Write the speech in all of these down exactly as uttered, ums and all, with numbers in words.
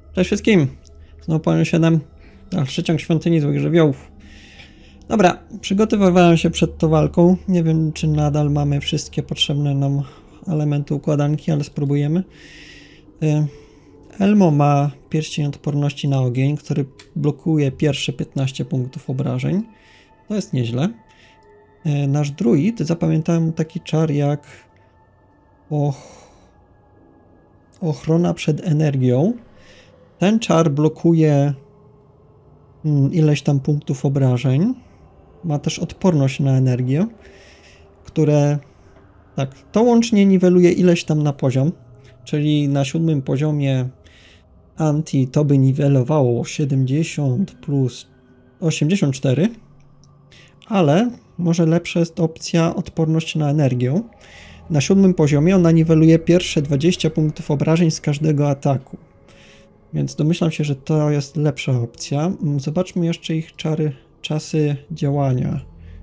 Cześć wszystkim! Znowu Palion siedem, dalszy ciąg Świątyni Złych Żywiołów. Dobra, przygotowywałem się przed tą walką. Nie wiem, czy nadal mamy wszystkie potrzebne nam elementy układanki, ale spróbujemy. Elmo ma pierścień odporności na ogień, który blokuje pierwsze piętnaście punktów obrażeń. To jest nieźle. Nasz druid, zapamiętałem taki czar jak och... ochrona przed energią. Ten czar blokuje ileś tam punktów obrażeń. Ma też odporność na energię, które tak, to łącznie niweluje ileś tam na poziom, czyli na siódmym poziomie anti to by niwelowało siedemdziesiąt plus osiemdziesiąt cztery, ale może lepsza jest opcja odporność na energię. Na siódmym poziomie ona niweluje pierwsze dwadzieścia punktów obrażeń z każdego ataku. Więc domyślam się, że to jest lepsza opcja. Zobaczmy jeszcze ich czary, czasy działania.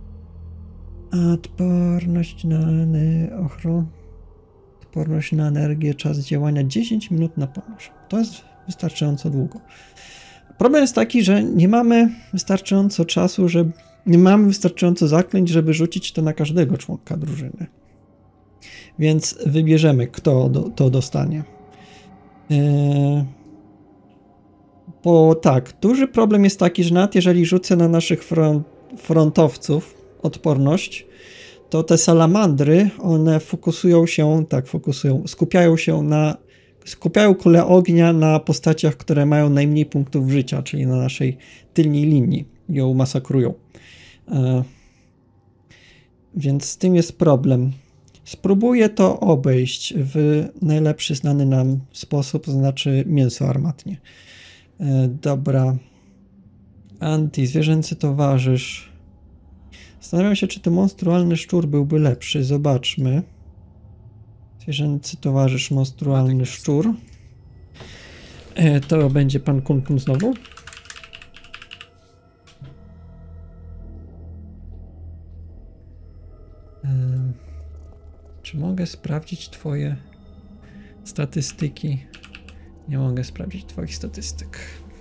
Odporność na ochronę. Odporność na energię, czas działania dziesięć minut na pomoc. To jest wystarczająco długo. Problem jest taki, że nie mamy wystarczająco czasu, żeby nie mamy wystarczająco zaklęć, żeby rzucić to na każdego członka drużyny. Więc wybierzemy, kto do, to dostanie. Yy... Bo tak, duży problem jest taki, że nawet jeżeli rzucę na naszych front, frontowców odporność, to te salamandry, one fokusują się, tak fokusują, skupiają się na, skupiają kulę ognia na postaciach, które mają najmniej punktów życia, czyli na naszej tylnej linii, ją masakrują. E, więc z tym jest problem. Spróbuję to obejść w najlepszy znany nam sposób, to znaczy mięso armatnie. Dobra. Anti, zwierzęcy towarzysz. Zastanawiam się, czy ten monstrualny szczur byłby lepszy. Zobaczmy. Zwierzęcy towarzysz, monstrualny szczur. To będzie pan Kunkun znowu. Czy mogę sprawdzić twoje statystyki? Nie mogę sprawdzić twoich statystyk.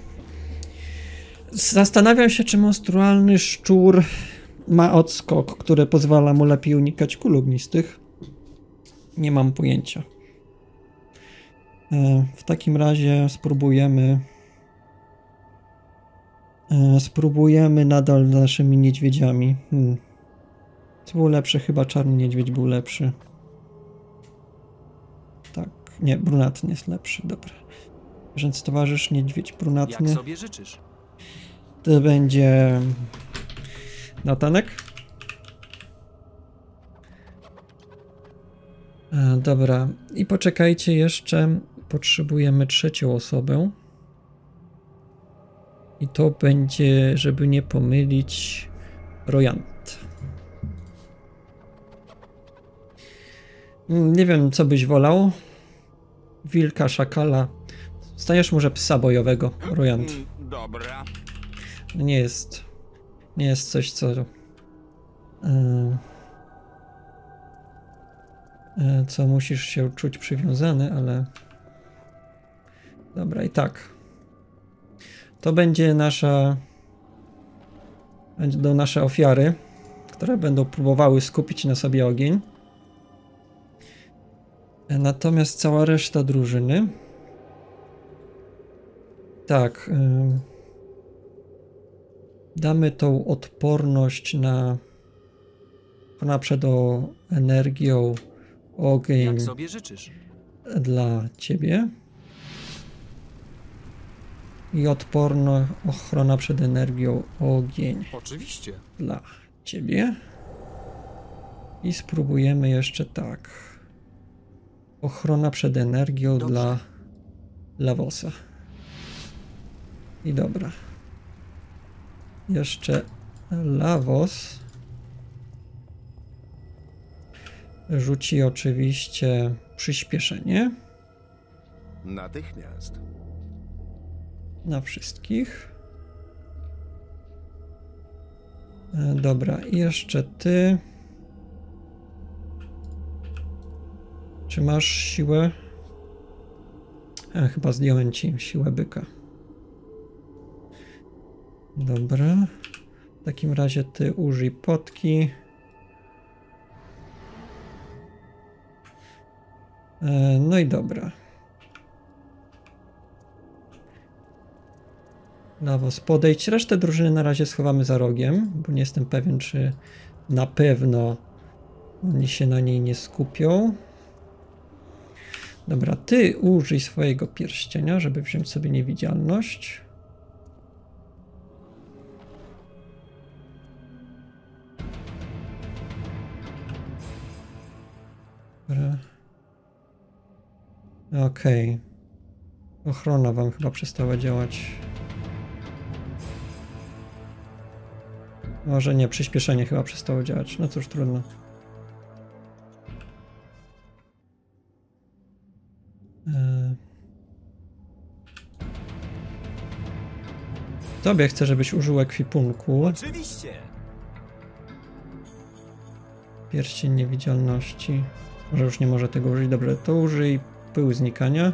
Zastanawiam się, czy monstrualny szczur ma odskok, który pozwala mu lepiej unikać kul ognistych. Nie mam pojęcia. W takim razie spróbujemy spróbujemy nadal naszymi niedźwiedziami. Hmm. Co było lepsze? Chyba czarny niedźwiedź był lepszy. Tak. Nie, brunatny jest lepszy. Dobra. Zwierzęcy towarzysz, niedźwiedź brunatny. Jak sobie życzysz? To będzie Natanek. A, dobra. I poczekajcie jeszcze. Potrzebujemy trzecią osobę. I to będzie, żeby nie pomylić, Rojant. Nie wiem, co byś wolał. Wilka, szakala. Stajesz może psa bojowego, Rojant. Dobra. Nie jest. Nie jest coś, co. Yy, yy, co musisz się czuć przywiązany, ale. Dobra, i tak. To będzie nasza. Będą nasze ofiary, które będą próbowały skupić na sobie ogień. Natomiast cała reszta drużyny. Tak. Yy, damy tą odporność na. na przed o energią, ogień. Jak sobie życzysz? Dla ciebie. I odporność, ochrona przed energią, ogień. Oczywiście. Dla ciebie. I spróbujemy jeszcze tak. Ochrona przed energią. Dobrze. Dla Lawosa. I dobra. Jeszcze Lavos rzuci oczywiście przyspieszenie. Natychmiast. Na wszystkich. Dobra, i jeszcze ty. Czy masz siłę? A, chyba zdjąłem ci siłę byka. Dobra. W takim razie ty użyj potki. E, no i dobra. Lavos, podejdź. Resztę drużyny na razie schowamy za rogiem, bo nie jestem pewien, czy na pewno oni się na niej nie skupią. Dobra, ty użyj swojego pierścienia, żeby wziąć sobie niewidzialność. Dobra. Okej. Okay. Ochrona wam chyba przestała działać. Może nie, przyspieszenie chyba przestało działać. No cóż, trudno. Tobie chcę, żebyś użył ekwipunku. Oczywiście. Pierścień niewidzialności. Może już nie może tego użyć. Dobrze, to użyj pył znikania.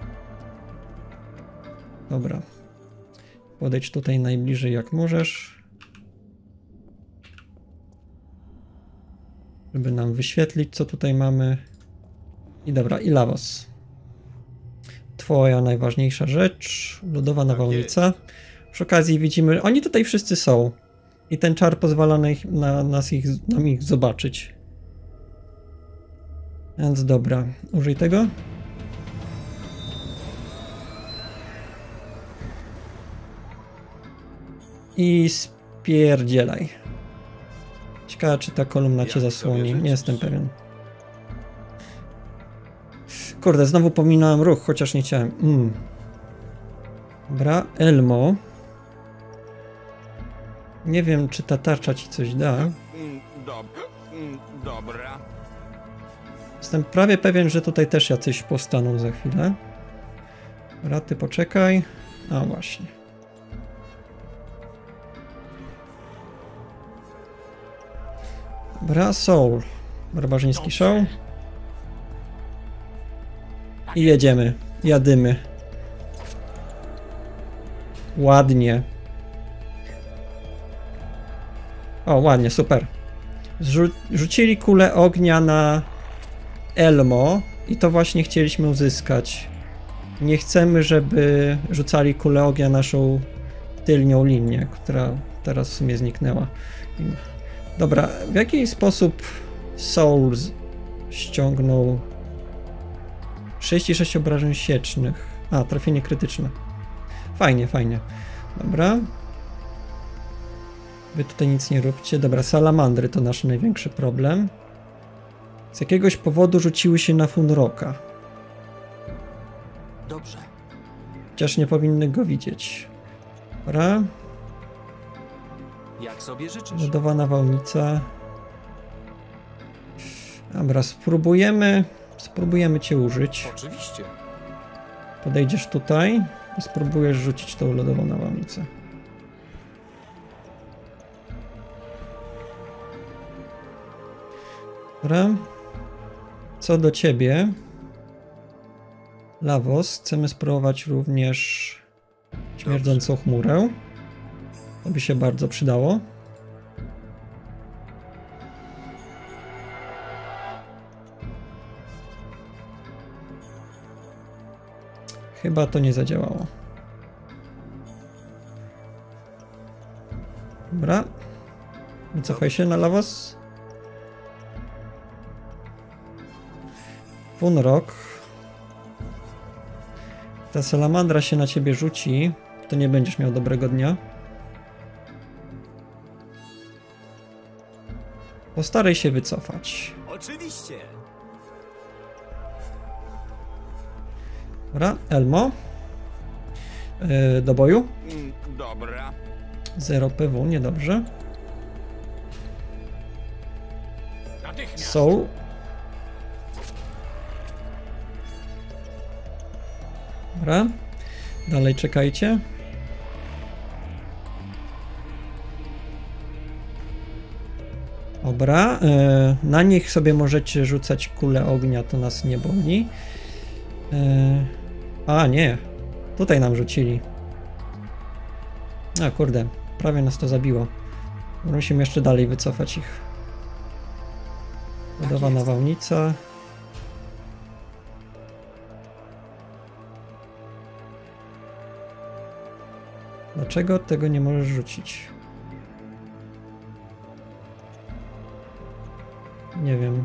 Dobra. Podejdź tutaj najbliżej jak możesz. Żeby nam wyświetlić, co tutaj mamy. I dobra, i Lavos. Twoja najważniejsza rzecz. Lodowa nawałnica. Przy okazji widzimy, oni tutaj wszyscy są. I ten czar pozwala na, ich, na nas ich, nam ich zobaczyć. Więc dobra, użyj tego. I spierdzielaj. Ciekawe, czy ta kolumna cię zasłoni. Nie jestem pewien. Kurde, znowu pominąłem ruch, chociaż nie chciałem. Mm. Dobra, Elmo. Nie wiem, czy ta tarcza ci coś da. Dobra. Jestem prawie pewien, że tutaj też jacyś powstaną za chwilę. Dobra, ty poczekaj. A właśnie. Dobra, Soul. Barbarzyński show. I jedziemy. Jadymy. Ładnie. O, ładnie, super. Zrzu rzucili kulę ognia na Elmo i to właśnie chcieliśmy uzyskać. Nie chcemy, żeby rzucali kulę ognia na naszą tylnią linię, która teraz w sumie zniknęła. Dobra, w jaki sposób Soul ściągnął trzydzieści sześć obrażeń siecznych? A, trafienie krytyczne. Fajnie, fajnie. Dobra. Wy tutaj nic nie róbcie. Dobra, salamandry to nasz największy problem. Z jakiegoś powodu rzuciły się na Funrocka. Dobrze. Chociaż nie powinny go widzieć. Dobra. Jak sobie życzysz? Lodowa nawałnica. Dobra, spróbujemy. Spróbujemy cię użyć. Oczywiście. Podejdziesz tutaj i spróbujesz rzucić tą lodową nawałnicę. Dobra. Co do ciebie, Lavos, chcemy spróbować również śmierdzącą chmurę. To by się bardzo przydało. Chyba to nie zadziałało. Dobra. Wycofaj się na Lavos. Funrock. Ta salamandra się na ciebie rzuci, to nie będziesz miał dobrego dnia. Postaraj się wycofać. Oczywiście. Dobra, Elmo. Yy, do boju. Dobra. zero P W, niedobrze. Soul. Dobra. Dalej czekajcie. Dobra. Yy, na nich sobie możecie rzucać kulę ognia, to nas nie boli. Yy, A, nie. Tutaj nam rzucili. A, kurde. Prawie nas to zabiło. Musimy jeszcze dalej wycofać ich. Budowa nawałnica. Dlaczego tego nie możesz rzucić? Nie wiem.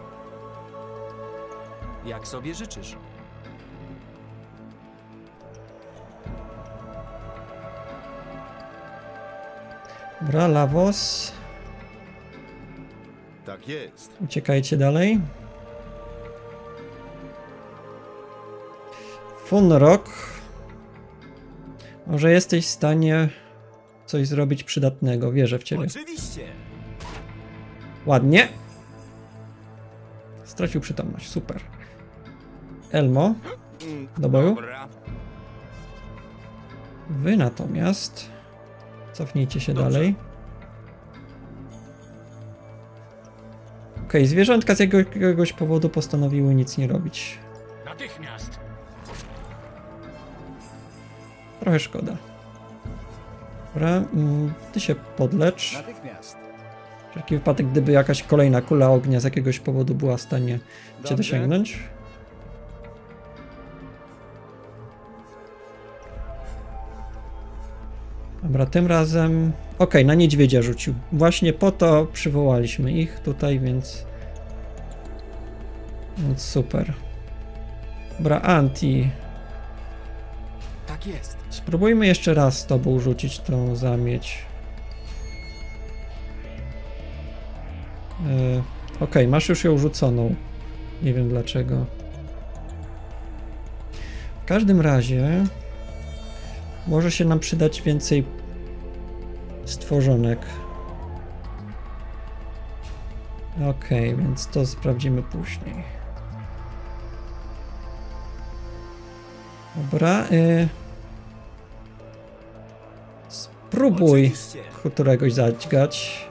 Jak sobie życzysz. Dobra, Lavos. Tak jest. Uciekajcie dalej. Funrock. Może jesteś w stanie coś zrobić przydatnego. Wierzę w ciebie. Oczywiście. Ładnie. Stracił przytomność. Super. Elmo. Mm, Do boju. Dobra. Wy natomiast cofnijcie się Dobrze. dalej. Okej, zwierzątka z jakiegoś powodu postanowiły nic nie robić. Natychmiast! Trochę szkoda. Dobra, mm, ty się podlecz. Natychmiast. Wszelki wypadek, gdyby jakaś kolejna kula ognia z jakiegoś powodu była w stanie cię Dobrze. dosięgnąć. Dobra, tym razem... Okej, na niedźwiedzia rzucił. Właśnie po to przywołaliśmy ich tutaj, więc... Więc super. Dobra, Anti. Tak jest. Spróbujmy jeszcze raz z tobą rzucić tą zamieć. Yy, Okej, masz już ją rzuconą. Nie wiem dlaczego. W każdym razie może się nam przydać więcej stworzonek. Okej, więc to sprawdzimy później. Dobra. Yy. Spróbuj Oczywiście. któregoś zadźgać.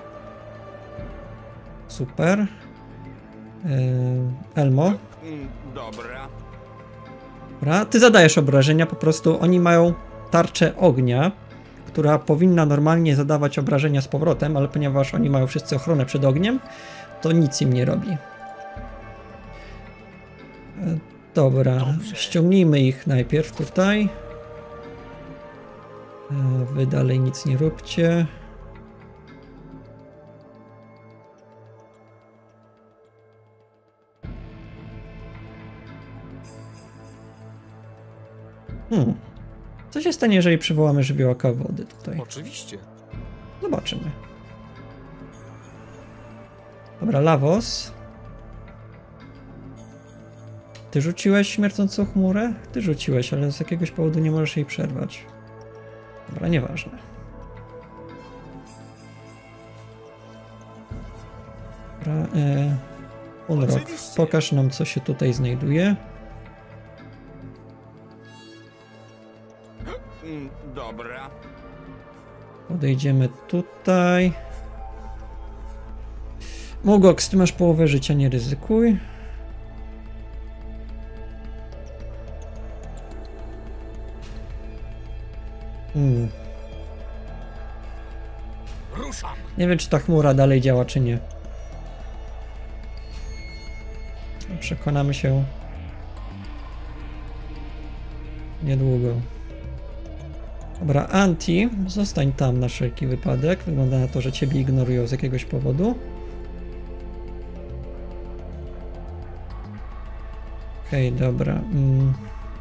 Super. Yy, Elmo. Mm, Dobra. Dobra. Ty zadajesz obrażenia, po prostu oni mają tarczę ognia, która powinna normalnie zadawać obrażenia z powrotem, ale ponieważ oni mają wszyscy ochronę przed ogniem, to nic im nie robi. Yy, Dobra, Dobrze. ściągnijmy ich najpierw tutaj. Yy, Wy dalej nic nie róbcie. Hmm. Co się stanie, jeżeli przywołamy żywiołaka wody tutaj? Oczywiście. Zobaczymy. Dobra, Lavos. Ty rzuciłeś śmiercącą chmurę? Ty rzuciłeś, ale z jakiegoś powodu nie możesz jej przerwać. Dobra, nieważne. Dobra, e, Unrock, Oczywiście. pokaż nam, co się tutaj znajduje. Mm, Dobra. Podejdziemy tutaj. Mogox, ty masz połowę życia, nie ryzykuj. Hmm. Ruszam! Nie wiem, czy ta chmura dalej działa, czy nie. Przekonamy się niedługo. Dobra, Anti, zostań tam na wszelki wypadek. Wygląda na to, że ciebie ignorują z jakiegoś powodu. Okej, okay, dobra. Mm.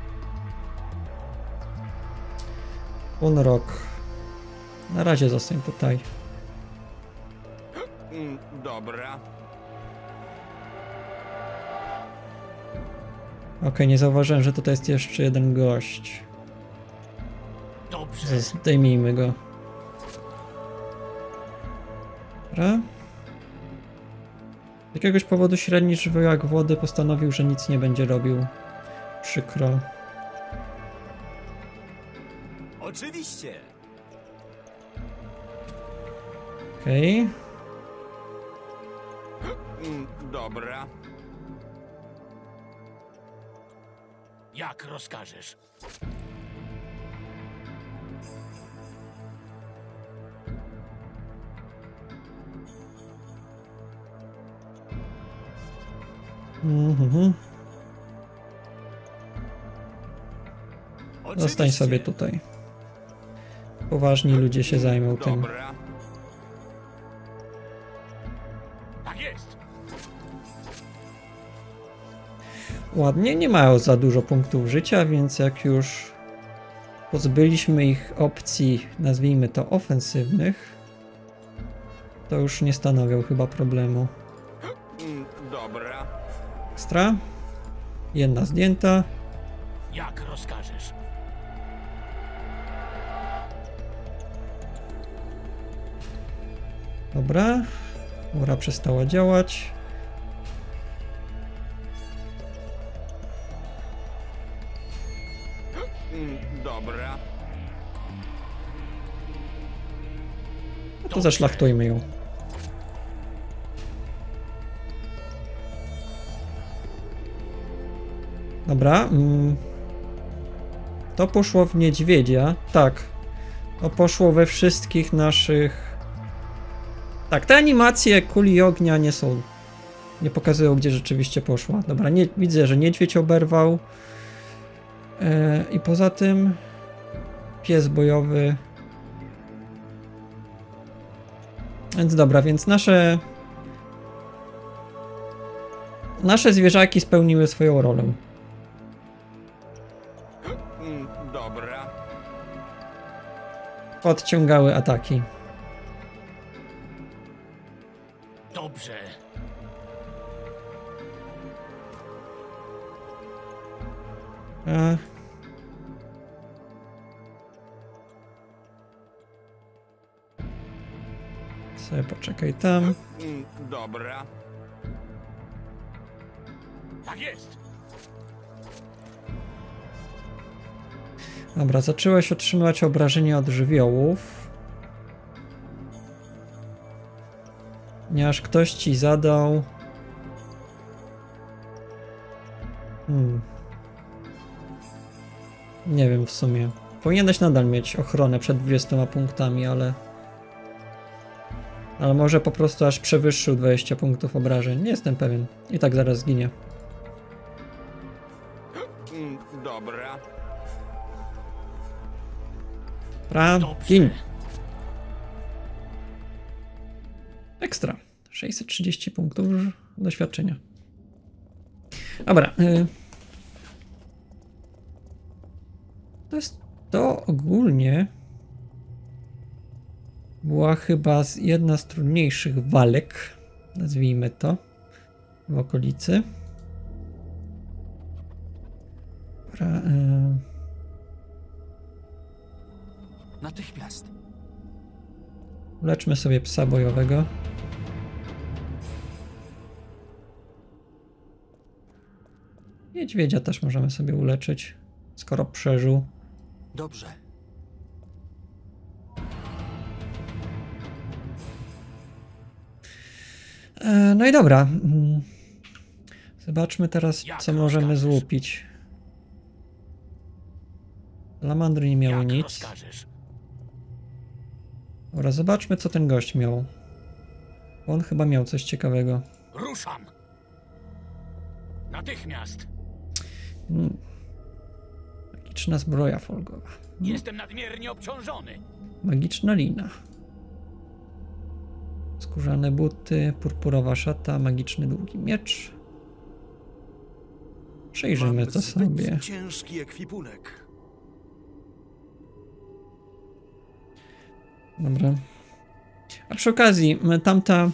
Unrock. Na razie zostań tutaj. Mm, Dobra. Okej, okay, nie zauważyłem, że tutaj jest jeszcze jeden gość. Dobrze. Zdejmijmy go. Dobra. Z jakiegoś powodu średni żywiołak wody postanowił, że nic nie będzie robił. Przykro. Oczywiście. Okej. Okay. Mm, Dobra. Jak rozkażesz. Mhm. Zostań Oczywiście. sobie tutaj. Poważni ludzie się zajmą tym. Dobra. Tak jest. Ładnie, nie mają za dużo punktów życia, więc jak już pozbyliśmy ich opcji, nazwijmy to ofensywnych, to już nie stanowią chyba problemu. Mm, Dobra. Ekstra. Jedna zdjęta. Jak rozkażesz. Dobra. Mura przestała działać. Mm, Dobra. No to zaszlachtujmy ją. Dobra. Mm. To poszło w niedźwiedzia. Tak. To poszło we wszystkich naszych... Tak, te animacje kuli ognia nie są... Nie pokazują, gdzie rzeczywiście poszła. Dobra, nie, widzę, że niedźwiedź oberwał. E, I poza tym... Pies bojowy... Więc dobra, więc nasze... Nasze zwierzaki spełniły swoją rolę. Mm, Dobra. Odciągały ataki. Dobrze. E... Sobie poczekaj tam. Mm, Dobra. Tak jest. Dobra, zaczęłaś otrzymywać obrażenia od żywiołów. Ponieważ ktoś ci zadał... Hmm. Nie wiem w sumie. Powinieneś nadal mieć ochronę przed dwudziestoma punktami, ale... Ale może po prostu aż przewyższył dwadzieścia punktów obrażeń. Nie jestem pewien. I tak zaraz zginie. Mm, Dobra. Pra, Dobrze. gin. Ekstra. sześćset trzydzieści punktów doświadczenia. Dobra. Y... To jest to ogólnie była chyba z jedna z trudniejszych walek, nazwijmy to, w okolicy. Dobra, y... Natychmiast. Uleczmy sobie psa bojowego. Niedźwiedzia też możemy sobie uleczyć, skoro przeżył. Dobrze. E, no i dobra. Mm. Zobaczmy teraz, Jak co możemy rozkażesz. złupić. Salamandry nie miały Jak nic. rozkażesz. Dobra, zobaczmy, co ten gość miał. Bo on chyba miał coś ciekawego. Ruszam. Natychmiast. Mm. Magiczna zbroja folgowa. Mm. Jestem nadmiernie obciążony. Magiczna lina. Skórzane buty, purpurowa szata, magiczny długi miecz. Przejrzymy Mam to zbyt sobie. ciężki ekwipunek. Dobra. A przy okazji, tamta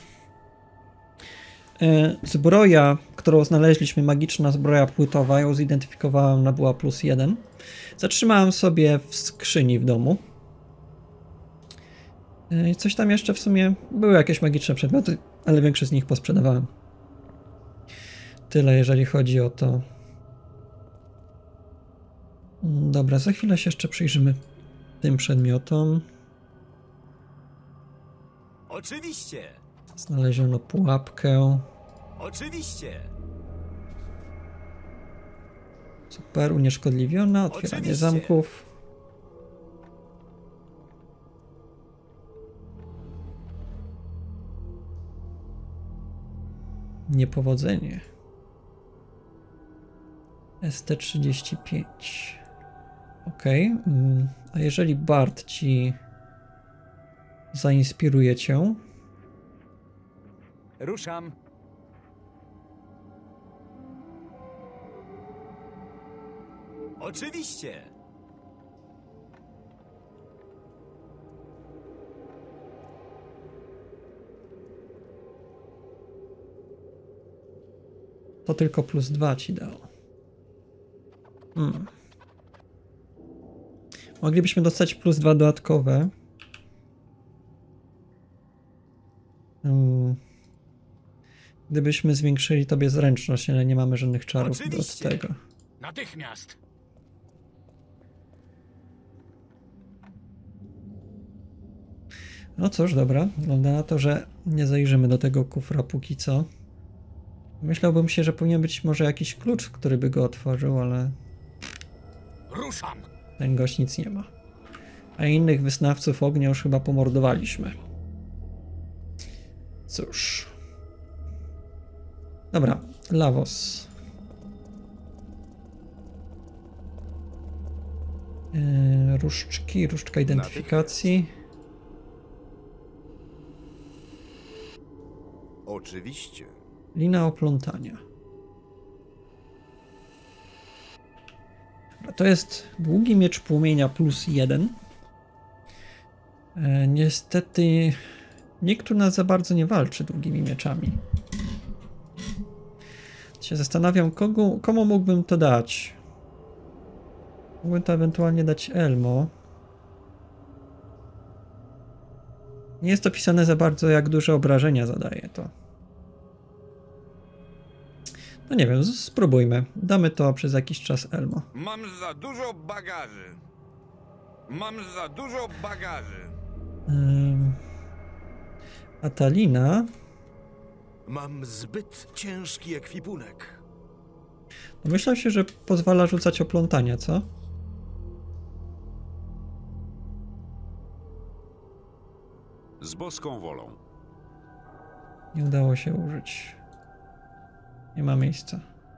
e, zbroja, którą znaleźliśmy, magiczna zbroja płytowa, ją zidentyfikowałem, ona była plus jeden. Zatrzymałem sobie w skrzyni w domu. E, I coś tam jeszcze w sumie, były jakieś magiczne przedmioty, ale większość z nich posprzedawałem. Tyle, jeżeli chodzi o to. Dobra, za chwilę się jeszcze przyjrzymy tym przedmiotom. Oczywiście. Znaleziono pułapkę. Oczywiście. Super, unieszkodliwiona, otwieranie Oczywiście. zamków. Niepowodzenie. S T trzydzieści pięć. Ok. A jeżeli Bart ci zainspiruje cię? Ruszam. Oczywiście. To tylko plus dwa ci dało. Hmm. Moglibyśmy dostać plus dwa dodatkowe. Hmm. Gdybyśmy zwiększyli tobie zręczność, ale nie mamy żadnych czarów od Oczywiście. tego. Natychmiast. No cóż, dobra. Wygląda na to, że nie zajrzymy do tego kufra póki co. Myślałbym się, że powinien być może jakiś klucz, który by go otworzył, ale Ruszam. ten gość nic nie ma. A innych wyznawców ognia już chyba pomordowaliśmy. Cóż. Dobra, Lavos. Yy, różdżki, różdżka identyfikacji. Oczywiście. Lina oplątania. To jest długi miecz płomienia plus jeden. E, niestety nikt tu nas za bardzo nie walczy długimi mieczami. Się zastanawiam, kogo, komu mógłbym to dać. Mógłbym to ewentualnie dać Elmo. Nie jest opisane za bardzo, jak duże obrażenia zadaje to. No nie wiem, spróbujmy. Damy to przez jakiś czas Elmo. Mam za dużo bagaży. Mam za dużo bagaży. Ym... A ta Lina... Mam zbyt ciężki ekwipunek. Myślał się, że pozwala rzucać oplątania, co? Z boską wolą. Nie udało się użyć. Nie ma miejsca.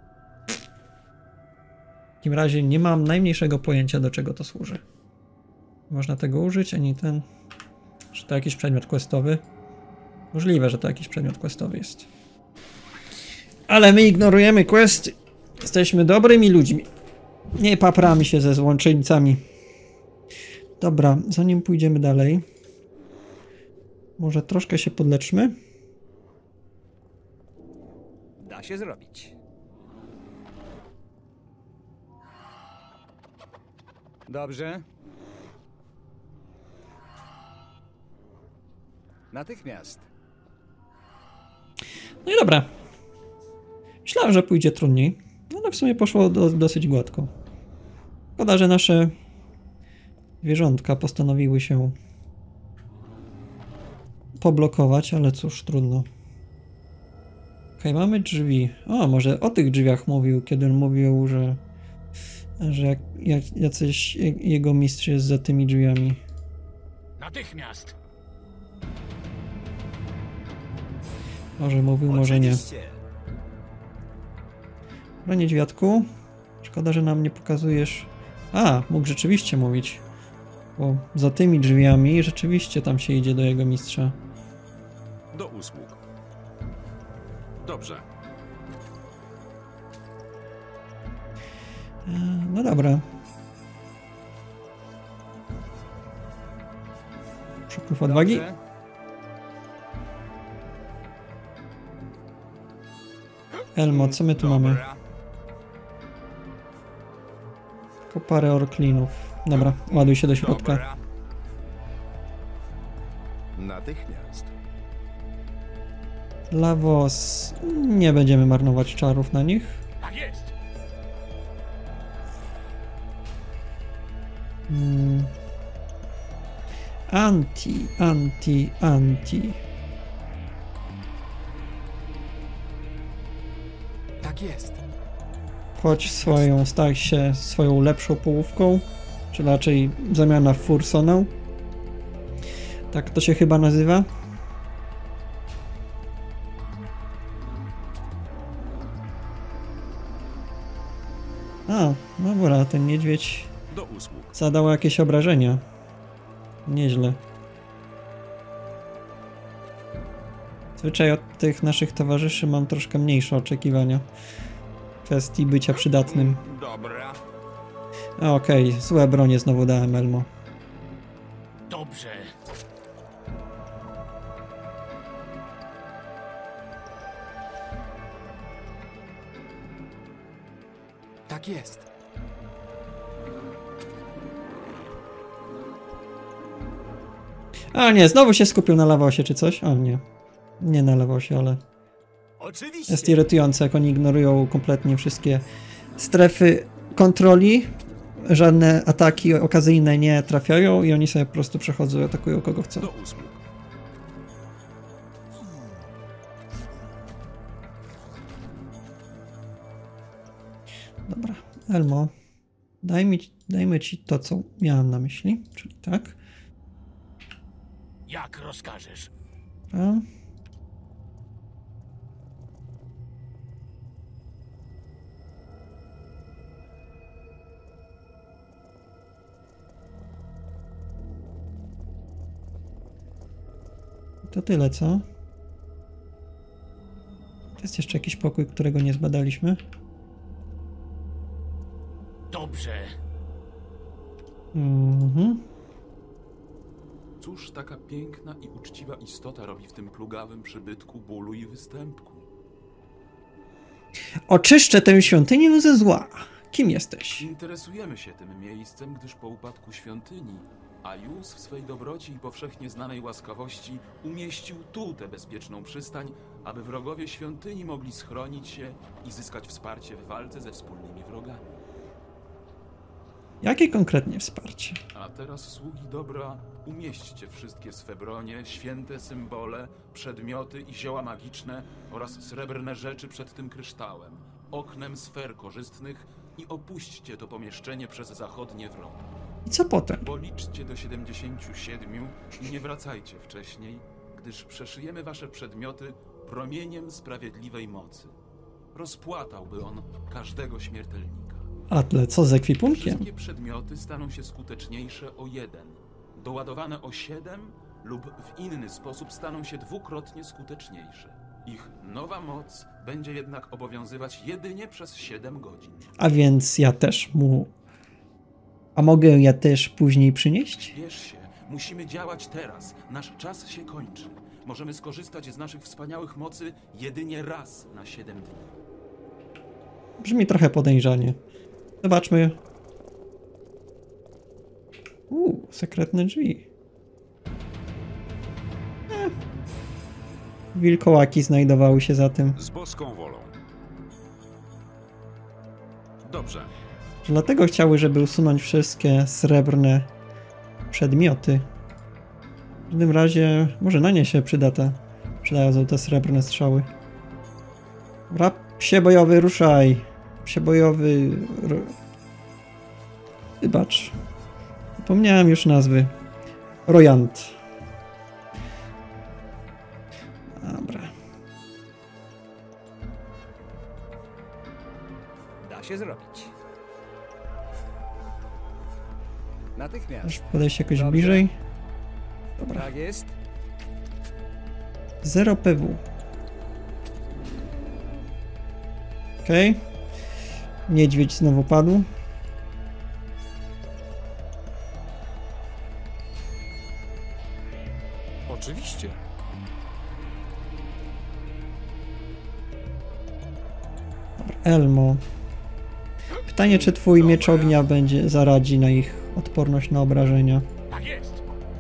W takim razie nie mam najmniejszego pojęcia, do czego to służy. Nie można tego użyć, ani ten... Czy to jakiś przedmiot questowy? Możliwe, że to jakiś przedmiot questowy jest. Ale my ignorujemy questy. Jesteśmy dobrymi ludźmi. Nie papramy się ze złączyńcami. Dobra, zanim pójdziemy dalej, może troszkę się podleczmy? Da się zrobić. Dobrze. Natychmiast. No i dobra. Myślałem, że pójdzie trudniej, ale w sumie poszło do, dosyć gładko. Szkoda, że nasze zwierzątka postanowiły się poblokować, ale cóż, trudno. Okej, mamy drzwi. O, może o tych drzwiach mówił, kiedy on mówił, że, że jak, jak jacyś jego mistrz jest za tymi drzwiami. Natychmiast. Może mówił, może nie. Oczywiście. Dobra, niedźwiadku. Szkoda, że nam nie pokazujesz. A, mógł rzeczywiście mówić. Bo za tymi drzwiami rzeczywiście tam się idzie do jego mistrza. Do usług. Dobrze. E, No dobra. Przepływ odwagi. Dobrze. Elmo, co my tu mamy? Dobra. Tylko parę orklinów. Dobra, ładuj się do środka. Dobra. Natychmiast. Lavos. Nie będziemy marnować czarów na nich. Tak jest. Mm. Anti, anti, anti. Tak jest. chodź swoją, staj się swoją lepszą połówką, czy raczej zamiana w Fursonę. Tak to się chyba nazywa. A, dobra, ten niedźwiedź Do usług. zadał jakieś obrażenia. Nieźle. Zwyczaj od tych naszych towarzyszy mam troszkę mniejsze oczekiwania w kwestii bycia przydatnym. Dobra. A, okej, okay. Złe bronie znowu dałem, Elmo. Dobrze. Tak jest. A nie, znowu się skupił na lawosie czy coś? O nie. Nie na lawosie, ale Oczywiście. jest irytujące, jak oni ignorują kompletnie wszystkie strefy kontroli. Żadne ataki okazyjne nie trafiają i oni sobie po prostu przechodzą i atakują kogo chcą. Do usług. Dobra, Elmo, daj mi, dajmy ci to, co miałem na myśli, czyli tak. Jak rozkażesz. Dobra. To tyle, co? To jest jeszcze jakiś pokój, którego nie zbadaliśmy. Dobrze. Mhm. Cóż taka piękna i uczciwa istota robi w tym plugawym przybytku bólu i występku? Oczyszczę tę świątynię ze zła. Kim jesteś? Interesujemy się tym miejscem, gdyż po upadku świątyni Ajus w swej dobroci i powszechnie znanej łaskawości umieścił tu tę bezpieczną przystań, aby wrogowie świątyni mogli schronić się i zyskać wsparcie w walce ze wspólnymi wrogami. Jakie konkretnie wsparcie? A teraz, sługi dobra, umieśćcie wszystkie swe bronie, święte symbole, przedmioty i zioła magiczne oraz srebrne rzeczy przed tym kryształem, oknem sfer korzystnych i opuśćcie to pomieszczenie przez zachodnie wrota. I co potem? Policzcie do siedemdziesięciu siedmiu i nie wracajcie wcześniej, gdyż przeszyjemy wasze przedmioty promieniem sprawiedliwej mocy. Rozpłatałby on każdego śmiertelnika. Atle, co z ekwipunkiem? Wszystkie przedmioty staną się skuteczniejsze o jeden, doładowane o siedem lub w inny sposób staną się dwukrotnie skuteczniejsze. Ich nowa moc będzie jednak obowiązywać jedynie przez siedem godzin. A więc ja też mu... A mogę ja też później przynieść? Bierz się, musimy działać teraz. Nasz czas się kończy. Możemy skorzystać z naszych wspaniałych mocy jedynie raz na siedem dni. Brzmi trochę podejrzanie. Zobaczmy. Uuu, sekretne drzwi. Eh. Wilkołaki znajdowały się za tym. Z boską wolą. Dobrze. Dlatego chciały, żeby usunąć wszystkie srebrne przedmioty. W każdym razie, może na nie się przyda te, przydają te srebrne strzały. Dobra, psie bojowy, ruszaj. Psie bojowy... Wybacz. Zapomniałem już nazwy. Rojant. Dobra. Da się zrobić. Natychmiast. Aż podejść jakoś Dobrze. bliżej. Dobra. Tak jest. zero P W. Okej. Okay. Niedźwiedź znowu padł. Oczywiście. Dobra, Elmo. Pytanie, czy twój miecz ognia będzie zaradzi na ich odporność na obrażenia. Tak jest.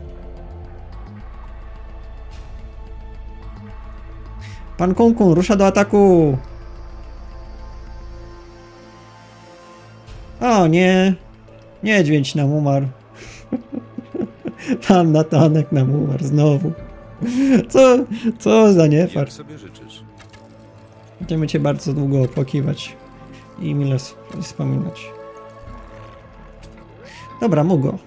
Pan Kunkun rusza do ataku! O nie! Niedźwiedź nam umarł. Pan Natanek nam umarł znowu. Co, co za niefart. Jak sobie życzysz? Będziemy cię bardzo długo opłakiwać. i mile wspominać. Dobra, Mugo.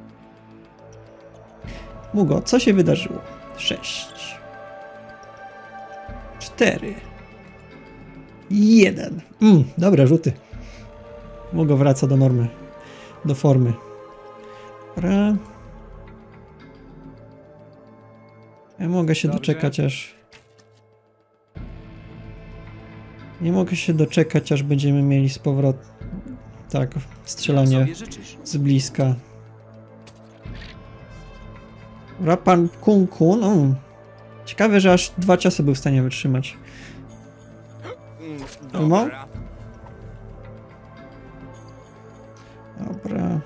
Mugo, co się wydarzyło? Sześć. Cztery. Jeden. Mm, dobre rzuty. Mugo wraca do normy. Do formy. Dobra. Ja mogę się Dobrze. doczekać aż... Nie mogę się doczekać, aż będziemy mieli z powrotem... Tak, strzelanie Jak sobie życzysz. z bliska. Dobra, pan Kun Kun. Mm. Ciekawe, że aż dwa ciosy był w stanie wytrzymać. Mm, Elmo? Dobra. Dobra.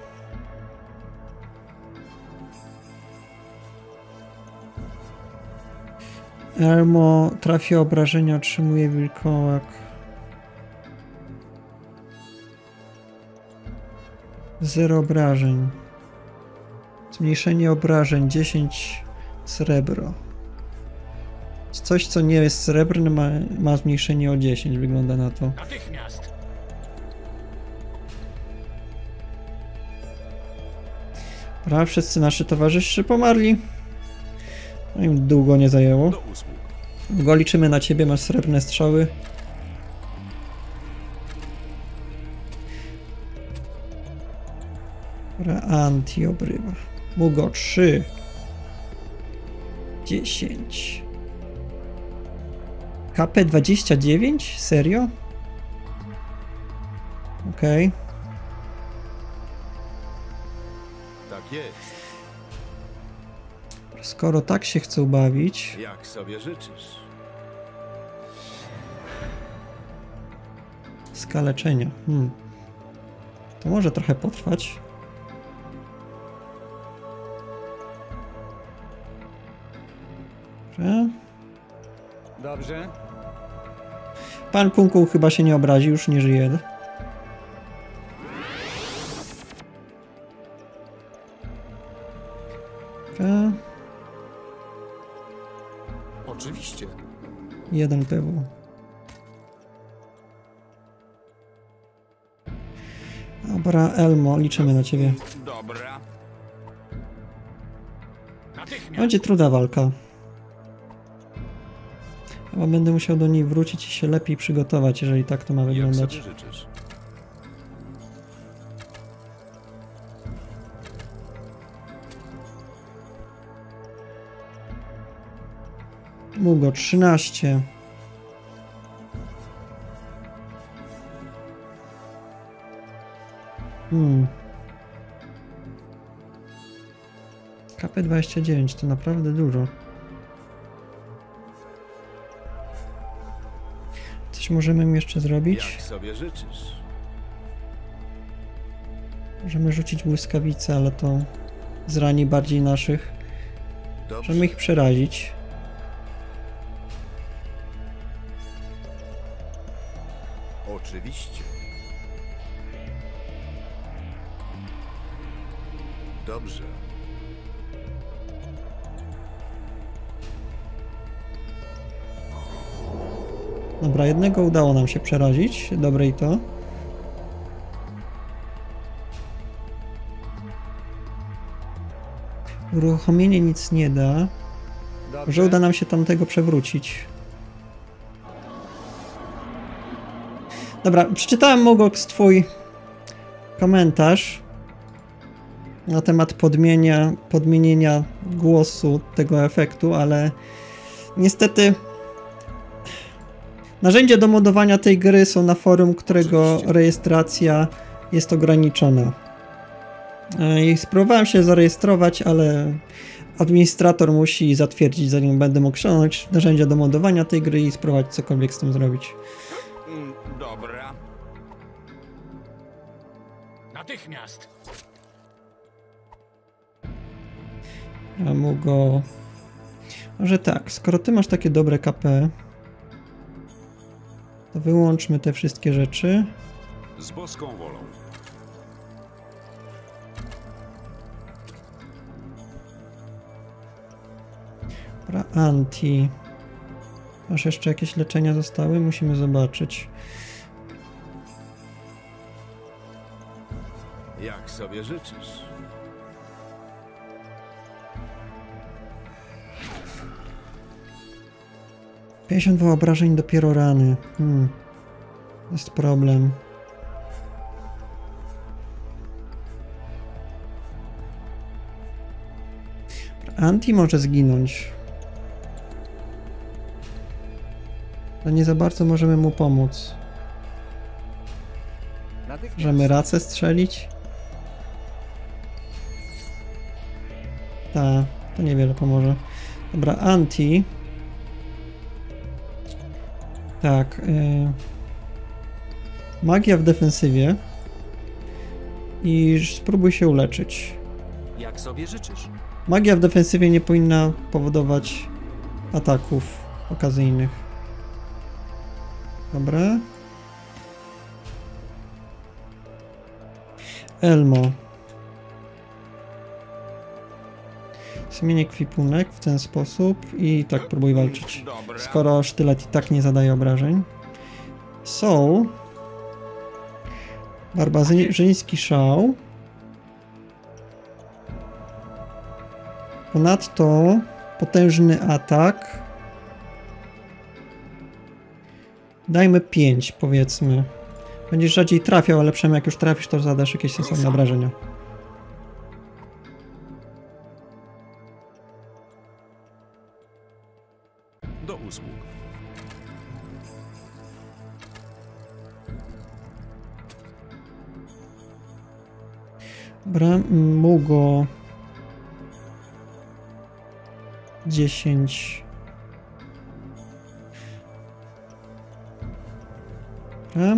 Elmo trafia obrażenia, otrzymuje wilkołak. Zero obrażeń. Zmniejszenie obrażeń, dziesięć srebro. Coś, co nie jest srebrne, ma, ma zmniejszenie o dziesięć, wygląda na to. Natychmiast. Dobra, wszyscy nasi towarzysze pomarli. No im długo nie zajęło. Do usług. Długo liczymy na ciebie, masz srebrne strzały. Dobra, anti obrywa. Mugo trzy. dziesięć. K P dwadzieścia dziewięć? Serio? Okej. Okay. Tak jest. Skoro tak się chce bawić, Jak sobie życzysz. skaleczenia. Hmm. To może trochę potrwać. Dobrze. Dobrze. Pan Kunku chyba się nie obrazi, już nie żyje. Dobrze. Oczywiście. Jeden P W. Dobra, Elmo, liczymy na ciebie. Dobra. Natychmiast. Będzie trudna walka. Chyba będę musiał do niej wrócić i się lepiej przygotować, jeżeli tak to ma Jak wyglądać. sobie życzysz. Mugo trzynaście. Hmm. K P dwadzieścia dziewięć to naprawdę dużo. Coś możemy im jeszcze zrobić? Jak sobie życzysz. Możemy rzucić błyskawice, ale to zrani bardziej naszych. Dobrze. Możemy ich przerazić. Oczywiście. Dobrze. Dobra, jednego udało nam się przerazić. Dobre i to. Uruchomienie nic nie da. Może uda nam się tamtego przewrócić. Dobra, przeczytałem, Mogox, twój komentarz na temat podmienia, podmienienia głosu tego efektu, ale niestety narzędzia do modowania tej gry są na forum, którego Oczywiście. rejestracja jest ograniczona. I spróbowałem się zarejestrować, ale administrator musi zatwierdzić, zanim będę mógł ściągnąć narzędzia do modowania tej gry i spróbować cokolwiek z tym zrobić. Mm, Dobra. Natychmiast. A mu go... Może tak, skoro ty masz takie dobre K P, to wyłączmy te wszystkie rzeczy. Z boską wolą. Dobra, anti. Masz jeszcze jakieś leczenia zostały? Musimy zobaczyć. Jak sobie życzysz. pięćdziesiąt dwa obrażeń, dopiero rany. Hmm. Jest problem. Anti może zginąć. Ale nie za bardzo możemy mu pomóc. Możemy racę strzelić? Tak, to niewiele pomoże. Dobra, Anti. Tak. Yy... Magia w defensywie. I spróbuj się uleczyć. Jak sobie życzysz. Magia w defensywie nie powinna powodować ataków okazyjnych. Dobra. Elmo. Zmienię kwipunek w ten sposób i tak próbuj walczyć. Dobra. Skoro sztylet i tak nie zadaje obrażeń. Soul. Barbarzyński szał. Ponadto potężny atak. Dajmy pięć, powiedzmy. Będziesz rzadziej trafiał, ale przynajmniej jak już trafisz, to zadasz jakieś sensowne obrażenia. Do usług. Dobra, Mugo. dziesięć. Dobra.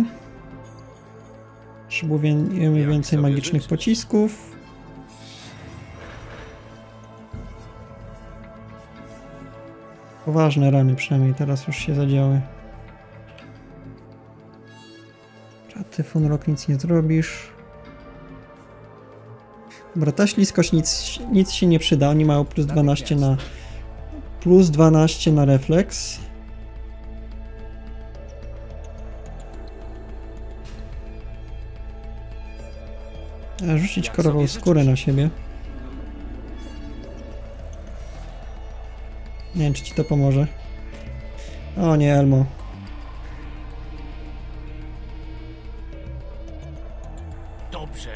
Potrzebujemy więcej magicznych życzysz? Pocisków. Poważne rany przynajmniej teraz już się zadziały. Tyfon Rok, nic nie zrobisz. Dobra, ta śliskość nic, nic się nie przyda. Oni mają plus dwanaście na plus dwanaście na refleks. A rzucić korową skórę na siebie. Nie wiem, czy ci to pomoże. O nie, Elmo. Dobrze.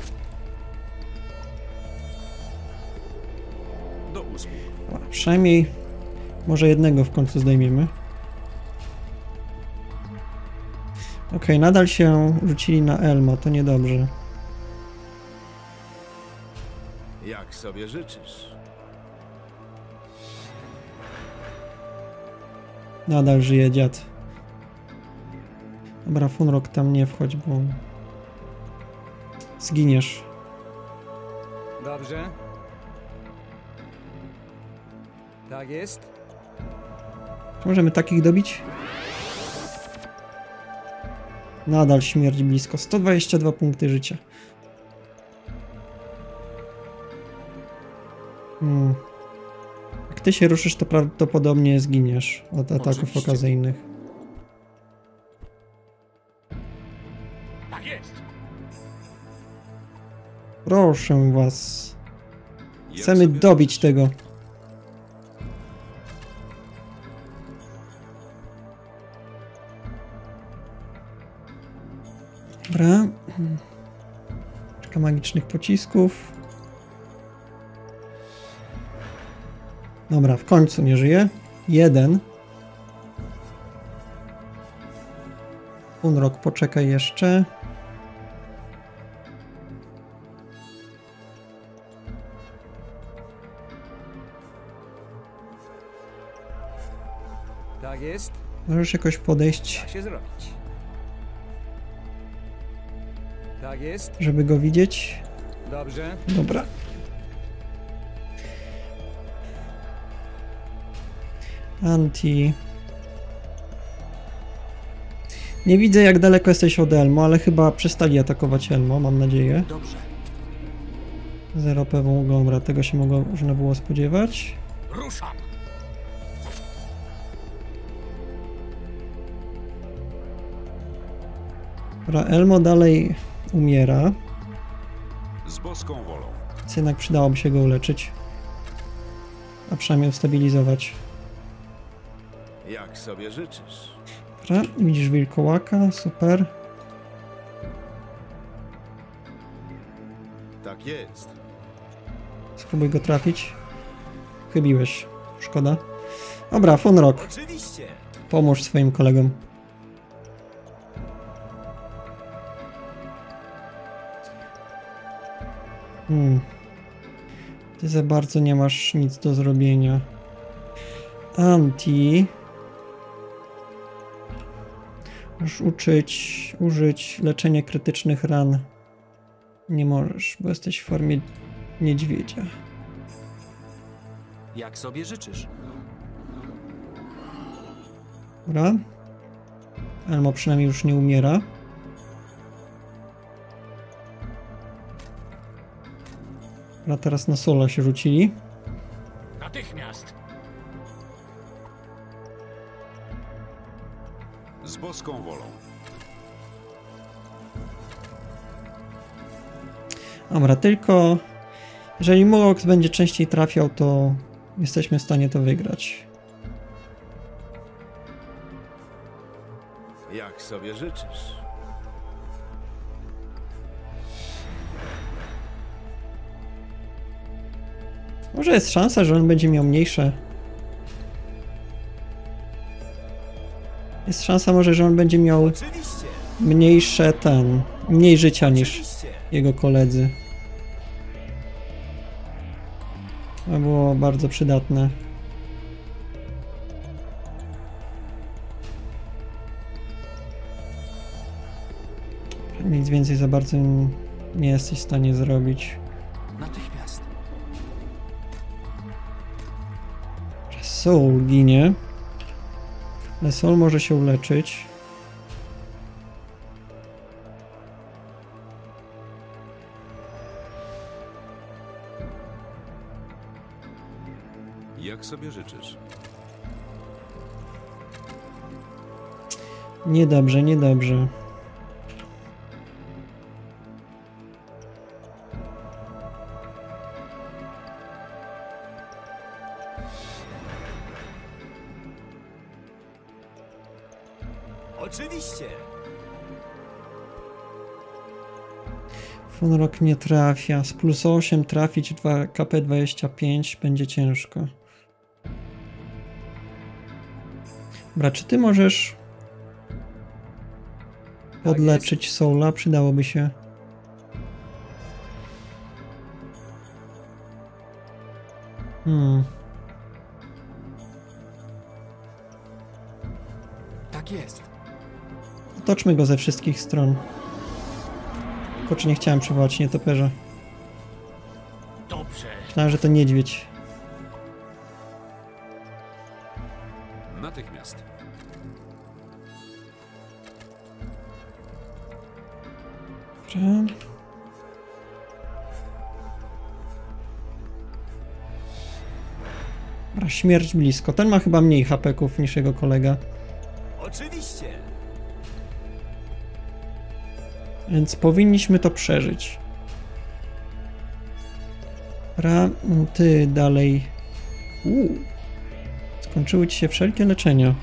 Do usług. Dobra, przynajmniej może jednego w końcu zdejmiemy. Ok, nadal się rzucili na Elmo, to niedobrze. Jak sobie życzysz. Nadal żyje dziad. Dobra, Funrock, tam nie wchodź, bo zginiesz. Dobrze. Tak jest. Czy możemy takich dobić? Nadal śmierć blisko. sto dwadzieścia dwa punkty życia. Hmm. Jak ty się ruszysz, to prawdopodobnie zginiesz od ataków Oczywiście. okazyjnych. Tak jest. Proszę was. Jak Chcemy sobie dobić życzysz? tego. Dobra. Kilka magicznych pocisków. Dobra, w końcu nie żyje. Jeden. Funrock, poczekaj jeszcze. Tak jest. Możesz jakoś podejść, Da się zrobić. Tak jest. żeby go widzieć. Dobrze. Dobra. Anti. Nie widzę, jak daleko jesteś od Elmo, ale chyba przestali atakować Elmo, mam nadzieję. Dobrze. Zero pewną dobra, tego się mogło, można było spodziewać. Ruszam. Dobra, Elmo dalej umiera. boską wolą. Więc jednak przydałoby się go uleczyć. A przynajmniej ustabilizować. Jak sobie życzysz? Dobra, widzisz wilkołaka, super. Tak jest. Spróbuj go trafić. Chybiłeś. Szkoda. Dobra, Funrock. Oczywiście. Pomóż swoim kolegom. Hmm. Ty za bardzo nie masz nic do zrobienia. Anti. Możesz uczyć, użyć leczenia krytycznych ran. Nie możesz, bo jesteś w formie niedźwiedzia. Jak sobie życzysz? Dobra. Elmo przynajmniej już nie umiera. Dobra, teraz na Sola się rzucili. Natychmiast! Z boską wolą. Dobra, tylko jeżeli Murox będzie częściej trafiał, to jesteśmy w stanie to wygrać. Jak sobie życzysz? Może jest szansa, że on będzie miał mniejsze. Jest szansa może, że on będzie miał Oczywiście. mniejsze ten, mniej życia niż Oczywiście. jego koledzy. To było bardzo przydatne. Nic więcej za bardzo nie jesteś w stanie zrobić. Natychmiast. Soul ginie. Ale Soul może się uleczyć. Jak sobie życzysz? Niedobrze, niedobrze. Oczywiście. Funrock nie trafia. Z plus osiem trafić w K P dwadzieścia pięć będzie ciężko. Dobra, czy ty możesz podleczyć Soula? Przydałoby się. Hmm. Tak jest. Otoczmy go ze wszystkich stron. Tylko czy nie chciałem przywołać nietoperza. Dobrze. Myślałem, że to niedźwiedź. Natychmiast. Dobrze. Dobra, śmierć blisko. Ten ma chyba mniej hapeków niż jego kolega. Oczywiście. Więc powinniśmy to przeżyć. Dobra, ty dalej. Uuu. Skończyły ci się wszelkie leczenia.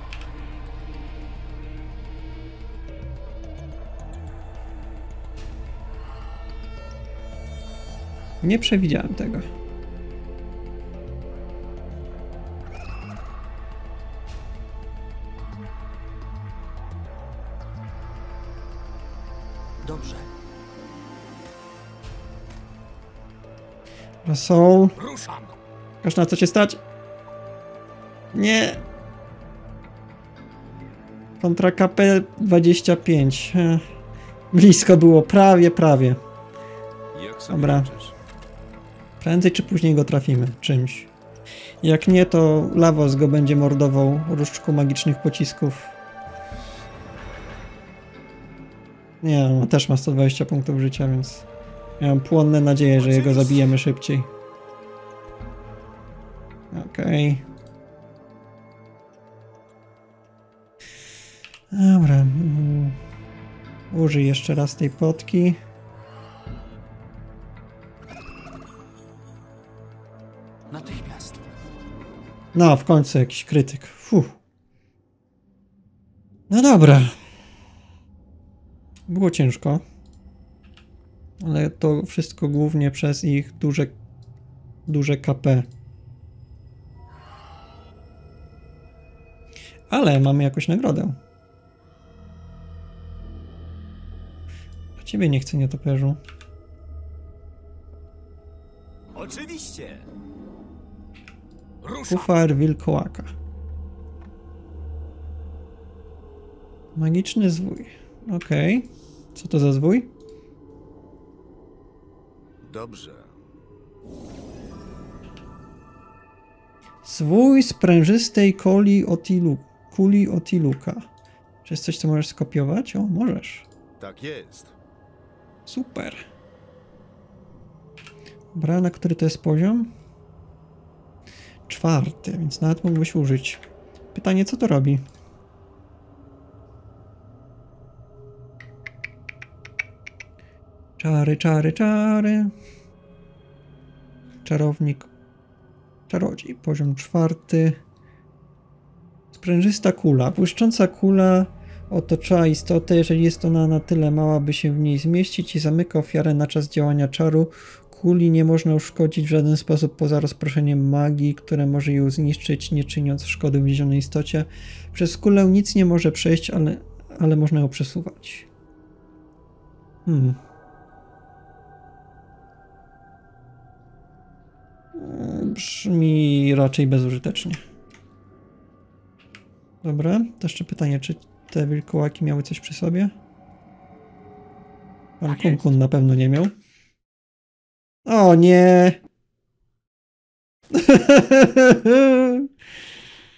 Nie przewidziałem tego. Dobrze. Soul. Ruszam. Każ na co cię stać? Nie. Kontra K P dwadzieścia pięć. Ech. Blisko było, prawie, prawie. Jak sobie Dobra. życzysz? Prędzej czy później go trafimy czymś. Jak nie, to Lavos go będzie mordował różdżką magicznych pocisków. Nie, on też ma sto dwadzieścia punktów życia, więc miałem płonne nadzieje, że jego zabijemy szybciej. Okej. Okay. Dobra. Mm. Użyj jeszcze raz tej potki. Natychmiast. No, w końcu jakiś krytyk. Fuh. No dobra. Było ciężko. Ale to wszystko głównie przez ich duże, duże K P. Ale mamy jakąś nagrodę. A ciebie nie chcę, nietoperzu. Oczywiście. Kufar wilkołaka. Magiczny zwój. Okej. Okay. Co to za zwój? Dobrze. Zwój sprężystej kuli otilu, kuli otiluka. Czy jest coś, co możesz skopiować? O, możesz. Tak jest. Super. Dobra, na który to jest poziom? Czwarty, więc nawet mógłbyś użyć. Pytanie, co to robi? Czary, czary, czary. Czarownik. Czarodziej. Poziom czwarty. Sprężysta kula. Błyszcząca kula otacza istotę, jeżeli jest ona na tyle mała, by się w niej zmieścić i zamyka ofiarę na czas działania czaru. Kuli nie można uszkodzić w żaden sposób poza rozproszeniem magii, które może ją zniszczyć, nie czyniąc szkody więzionej istocie. Przez kulę nic nie może przejść, ale, ale można ją przesuwać. Hmm. Brzmi raczej bezużytecznie. Dobra, to jeszcze pytanie, czy te wilkołaki miały coś przy sobie? Pan Kunkun na pewno nie miał. O nie!